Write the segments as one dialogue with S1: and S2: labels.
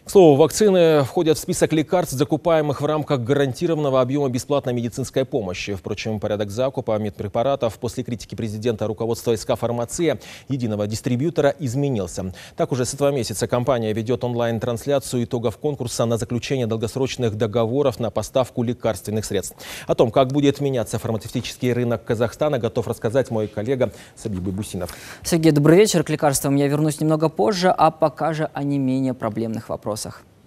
S1: К слову, вакцины входят в список лекарств, закупаемых в рамках гарантированного объема бесплатной медицинской помощи. Впрочем, порядок закупа медпрепаратов после критики президента руководства СК «Фармация» единого дистрибьютора изменился. Так, уже с этого месяца компания ведет онлайн-трансляцию итогов конкурса на заключение долгосрочных договоров на поставку лекарственных средств. О том, как будет меняться фармацевтический рынок Казахстана, готов рассказать мой коллега Сабит Байбусинов.
S2: Сергей, добрый вечер. К лекарствам я вернусь немного позже, а пока же о не менее проблемных вопросах.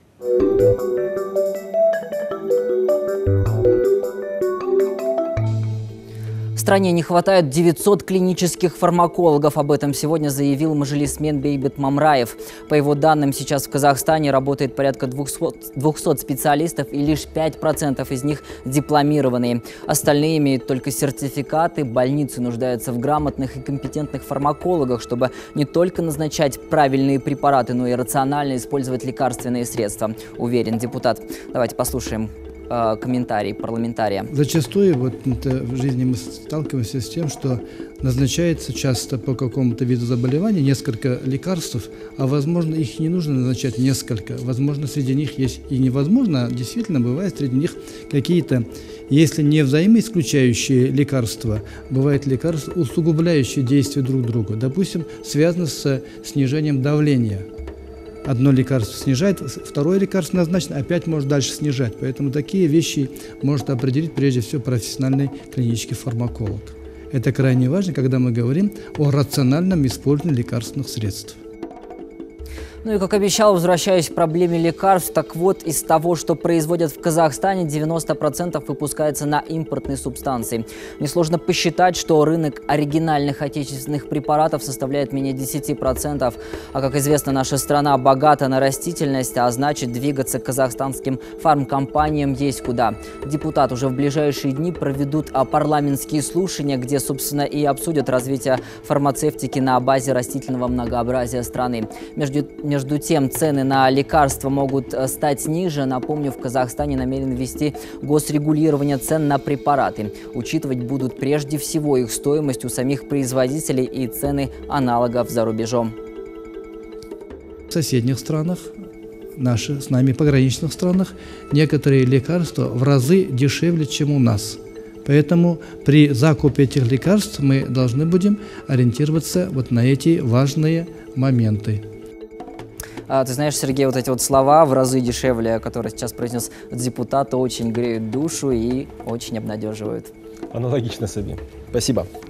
S2: В стране не хватает 900 клинических фармакологов. Об этом сегодня заявил мажилисмен Бейбит Мамраев. По его данным, сейчас в Казахстане работает порядка 200 специалистов, и лишь 5% из них дипломированные. Остальные имеют только сертификаты. Больницы нуждаются в грамотных и компетентных фармакологах, чтобы не только назначать правильные препараты, но и рационально использовать лекарственные средства, уверен депутат. Давайте послушаем комментарий парламентария.
S3: Зачастую в жизни мы сталкиваемся с тем, что назначается часто по какому-то виду заболевания несколько лекарств, а возможно их не нужно назначать несколько. Возможно, среди них есть и невозможно, а действительно бывает среди них какие-то, если не взаимоисключающие лекарства, бывают лекарства, усугубляющие действие друг друга. Допустим, связано с снижением давления. Одно лекарство снижает, второе лекарство назначено, опять может дальше снижать. Поэтому такие вещи может определить прежде всего профессиональный клинический фармаколог. Это крайне важно, когда мы говорим о рациональном использовании лекарственных средств.
S2: Ну и, как обещал, возвращаясь к проблеме лекарств, так вот, из того, что производят в Казахстане, 90% выпускается на импортные субстанции. Несложно посчитать, что рынок оригинальных отечественных препаратов составляет менее 10%. А, как известно, наша страна богата на растительность, а значит, двигаться к казахстанским фармкомпаниям есть куда. Депутаты уже в ближайшие дни проведут парламентские слушания, где, собственно, и обсудят развитие фармацевтики на базе растительного многообразия страны. Между тем, цены на лекарства могут стать ниже. Напомню, в Казахстане намерен ввести госрегулирование цен на препараты. Учитывать будут прежде всего их стоимость у самих производителей и цены аналогов за рубежом.
S3: В соседних странах, с нами пограничных странах, некоторые лекарства в разы дешевле, чем у нас. Поэтому при закупе этих лекарств мы должны будем ориентироваться вот на эти важные моменты.
S2: Ты знаешь, Сергей, вот эти вот слова в разы дешевле, которые сейчас произнес депутат, очень греют душу и очень обнадеживают.
S1: Аналогично, Саби. Спасибо.